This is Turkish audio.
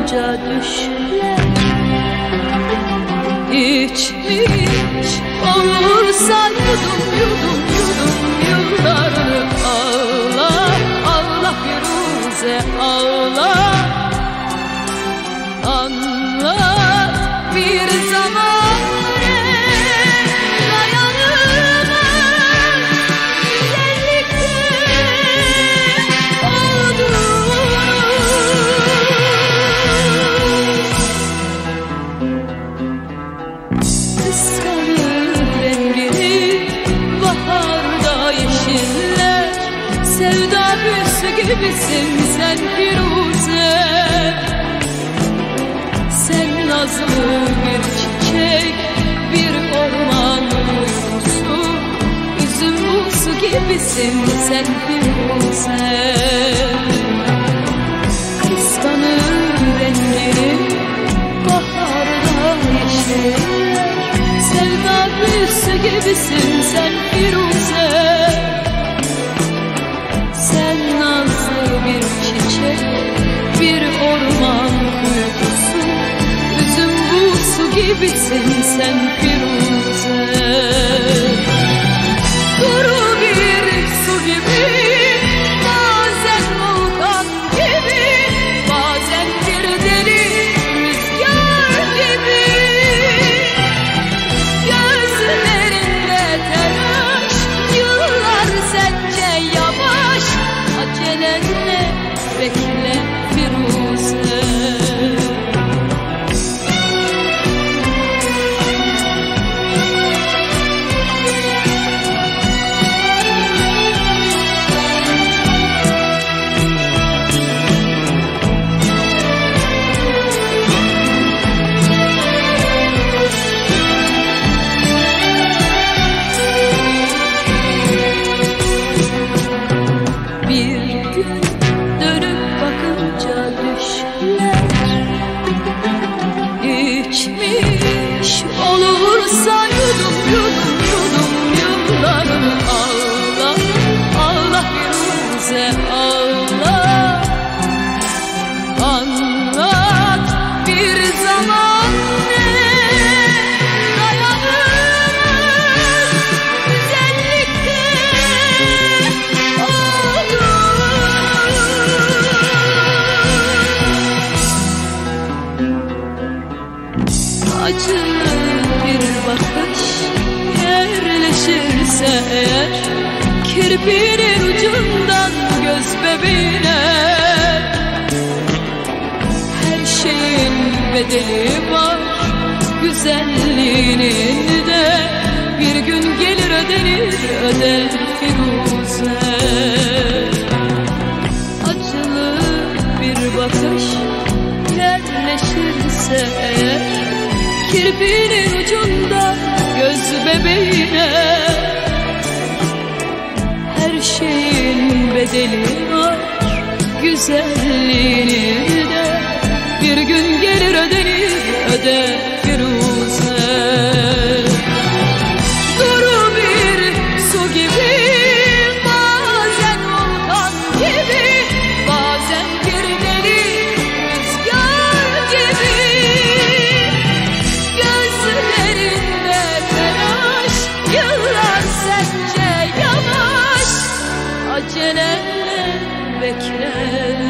bakınca düşler İçmiş olursa yudum yudum yudum yıllarını ağla Allah Firuze ağla. Anlat bir zaman dayanılmaz güzellikte olduğunu. Kıskanır rengini baharda yeşiller, sevda büyüsü gibisin sen Firuze. Sen nazlı bir çiçek, bir orman kuyusu, üzüm buğusu gibisin sen Firuze. Kıskanır rengini baharda yeşiller, sevda büyüsü gibisin sen Firuze. Sen nazlı bir çiçek, bir orman kuyusu, üzüm buğusu gibisin sen Firuze. Duru bir su gibi, bazen volkan gibi, bazen bir deli rüzgar gibi. Gözlerinde telaş, yıllar sence yavaş, acelenle bekle Firuze. Bir gün dönüp bakınca düşler İçmiş olursa yudum yudum yudum yıllarını ağla Allah Firuze ağla. Anlat bir zaman dayanılmaz güzellikte acı bir bakış yerleşirse eğer, kirpinin ucundan göz bebeğine. Her şeyin bedeli var, güzelliğinin de bir gün gelir ödenir öder Firuze. Acılı bir bakış yerleşirse eğer, kirpinin ucunda göz bebeğine. Her şeyin bedeli var, güzelliğini de bir gün gelir ödenir öder Firuze. Duru bir su gibi, bazen volkan gibi, bazen bir deli rüzgar gibi. Gözlerinde telaş, yıllar sence yavaş, acelenle bekle